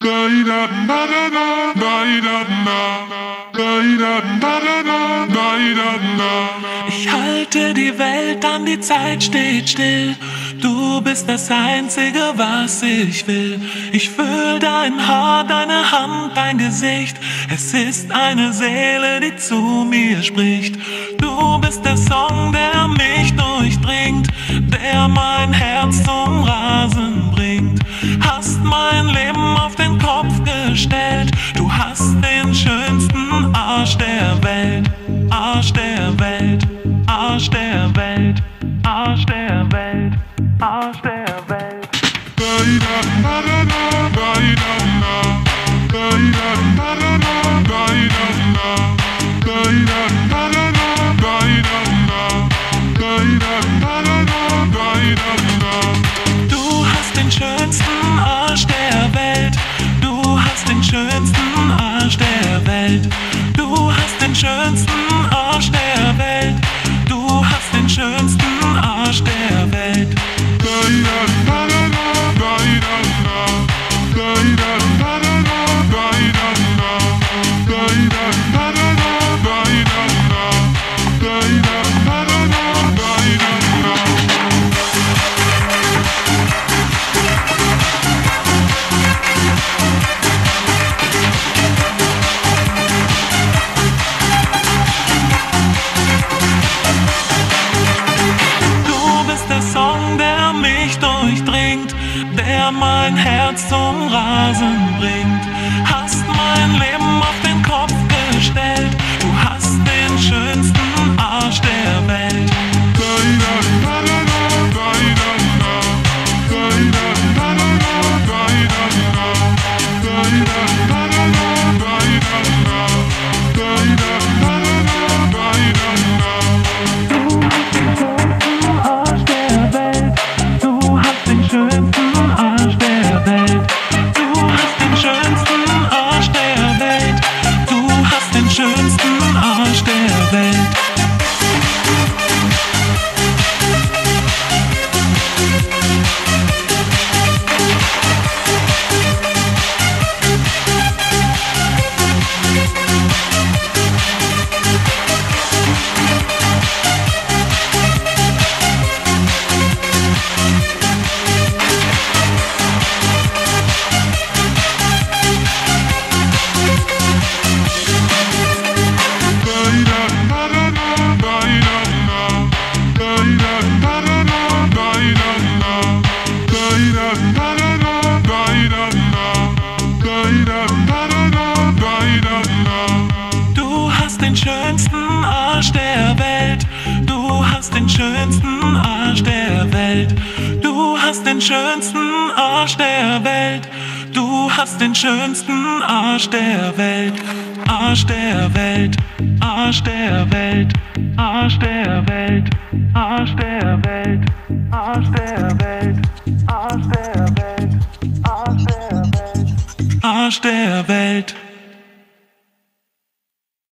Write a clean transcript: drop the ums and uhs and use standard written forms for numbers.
Ich halte die Welt an, die Zeit steht still. Du bist das Einzige, was ich will. Ich fühl dein Haar, deine Hand, dein Gesicht. Es ist eine Seele, die zu mir spricht. Du bist der Song, der mich durchdringt, der mein Herz zum Rasen bringt. Hast mein Leben auf den Kopf gestellt. Du hast den schönsten Arsch der Welt. Arsch der Welt, Arsch der Welt, Arsch der Welt, Arsch der Welt. Du hast den schönsten Arsch der Welt. Du hast den schönsten Arsch der Welt. Du hast den schönsten Arsch der Welt. Du hast den schönsten Arsch der Welt. Der mein Herz zum Rasen bringt. Hast mein Leben auf den Kopf gestellt. Du hast den schönsten Arsch der Welt. Schönsten Arsch der Welt. Du hast den schönsten Arsch der Welt. Du hast den schönsten Arsch der Welt. Du hast den schönsten Arsch der Welt. Du hast den schönsten Arsch der Welt. Arsch der Welt, Arsch der Welt, Arsch der Welt, Arsch der Welt, Arsch der Welt, Arsch der Welt, Arsch der Welt, Arsch der Welt.